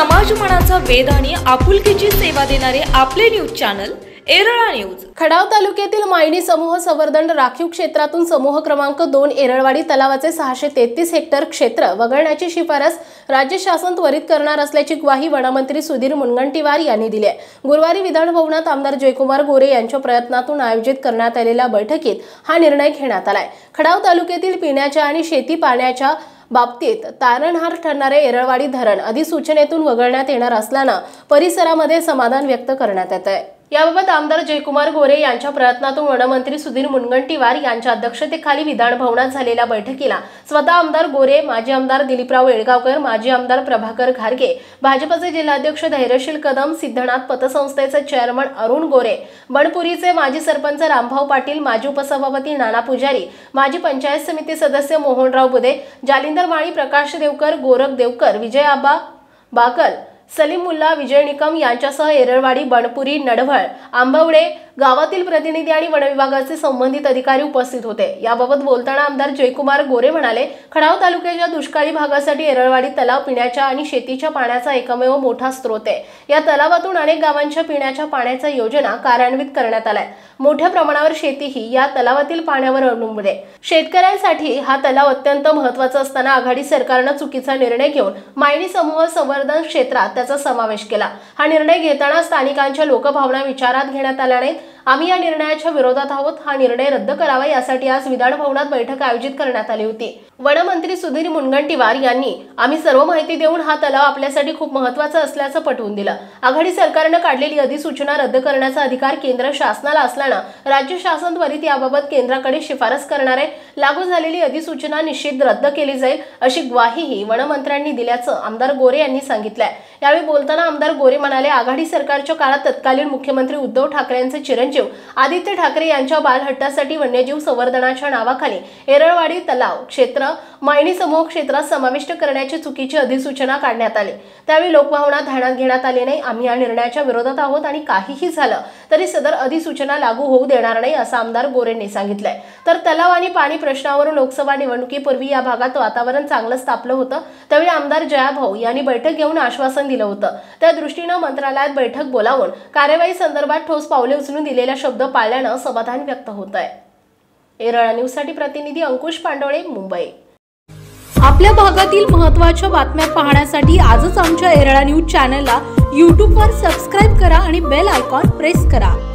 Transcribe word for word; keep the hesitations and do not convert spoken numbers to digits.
समाजमनाचा वेध आणि आपुलकीची सेवा देणारे आपले news channel Erala news. Khadav तालुक्यातील मायणी समूह संवर्धन राखीव क्षेत्रातून समूह क्रमांक दोन एरळवाडी तलावाचे सहाशे तेहतीस हेक्टर क्षेत्र वगळण्याची शिफारस राज्य शासन त्वरित करणार असल्याची ग्वाही वनमंत्री सुधीर मुनगंटीवार यांनी दिली आहे। गुरुवारी विधान भवनात आमदार जयकुमार गोरे यांच्या प्रयत्नातून आयोजित करण्यात आलेल्या बैठकीत हा निर्णय घेण्यात आलाय। खडाव तालुक्यातील पिण्याच्या आणि शेती पाण्याच्या बाबतीत तारणहार ठरणारे एरळवाडी धरण अधिसूचनेतून वगळण्यात येणार असल्याने परिसरामध्ये समाधान व्यक्त करण्यात येत आहे। याबाबत आमदार जयकुमार गोरे यांच्या प्रयत्नातून वनमंत्री सुधीर मुनगंटीवार यांच्या अध्यक्षतेखाली विधान भवनात झालेल्या बैठकीला स्वतः आमदार गोरे, माजी आमदार दिलीपराव येळगावकर, माजी आमदार प्रभाकर घारगे, भाजपचे जिल्हाध्यक्ष धैर्यशील कदम, सिद्धनाथ पतसंस्थेचे चेअरमन अरुण गोरे, बणपुरीचे माजी सरपंच रामभाऊ पाटील, माजी उपसभापती नाना पुजारी, माजी पंचायत समिती सदस्य मोहनराव बुदे, जालिंदर माळी, प्रकाश देवकर, गोरख देवकर, विजय आबा बाकल, सलीम मुल्ला, विजय निकम यांच्यासह एरळवाडी, बणपुरी, नडवळ, आंबवडे गावातील प्रतिनिधी आणि वन विभागाचे संबंधित अधिकारी उपस्थित होते। याबाबत बोलताना आमदार जयकुमार गोरे म्हणाले, खडाव तालुक्याच्या दुष्काळी भागासाठी एरळवाडी तलाव पिण्याच्या आणि शेतीच्या पाण्याचा एकमेव मोठा स्रोत आहे। या तलावातून अनेक गावांच्या पिण्याच्या पाण्याच्या योजना कार्यान्वित करण्यात आल्या। मोठ्या प्रमाणावर शेती ही या तलावातील पाण्यावर अवलंबून आहे। शेतकऱ्यांसाठी हा तलाव अत्यंत महत्त्वाचा असताना आघाडी सरकारने चुकीचा निर्णय घेऊन मायणी समूह संवर्धन क्षेत्रात त्याचा समावेश केला। हा निर्णय घेताना स्थानिकांच्या लोकभावना विचारात घेण्यात आल्या नाहीत। आम्ही या निर्णयाच्या विरोधात आहोत। हा निर्णय रद्द करावा यासाठी आज विधान भवनात बैठक आयोजित करण्यात आली होती। वनमंत्री सुधीर मुनगंटीवार यांनी आम्ही सर्व माहिती देऊन हा तलाव आपल्यासाठी खूप महत्त्वाचा असल्याचं पटवून दिलं। आघाडी सरकारने काढलेली अधिसूचना रद्द करण्याचा अधिकार केंद्र शासनाला असल्याने राज्य शासन त्वरित याबाबत केंद्राकडे शिफारस करणार आहे। लागू झालेली अधिसूचना निश्चित रद्द केली जाईल अशी ग्वाहीही वनमंत्र्यांनी दिल्याचं आमदार गोरे यांनी सांगितलंय। यावेळी बोलताना आमदार गोरे म्हणाले, आघाडी सरकारच्या काळात तत्कालीन मुख्यमंत्री उद्धव ठाकरेंचे चिरंजीव आदित्य ठाकरे यांच्या बालहट्टासाठी वन्यजीव संवर्धनाच्या नावाखाली एरळवाडी तलाव क्षेत्र मायणी समूह क्षेत्रात समाविष्ट करण्याची चुकीची अधिसूचना काढण्यात आली। त्यावेळी लोकभावना ध्यानात घेण्यात आली नाही। आम्ही या निर्णयाच्या विरोधात आहोत आणि काहीही झालं तरी सदर अधिसूचना लागू होऊ देणार नाही असं आमदार गोरेंनी सांगितलंय। तर तलाव आणि पाणी प्रश्नावरून लोकसभा निवडणुकीपूर्वी या भागात वातावरण चांगलंच तापलं होतं। त्यावेळी आमदार जयाभाऊ यांनी बैठक घेऊन आश्वासन दिलं होतं। त्या दृष्टीने मंत्रालयात बैठक बोलावून कार्यवाही संदर्भात ठोस पावले उचलून दिलेला शब्द पाळल्याने समाधान व्यक्त होत आहे। एरळा न्यूज साठी प्रतिनिधी अंकुश पांडोळे, मुंबई। आपल्या भागातील महत्त्वाच्या बातम्या पाहण्यासाठी आजच आमच्या एरळा न्यूज चॅनलला यूट्यूब वर सबस्क्राइब करा आणि बेल आयकॉन प्रेस करा।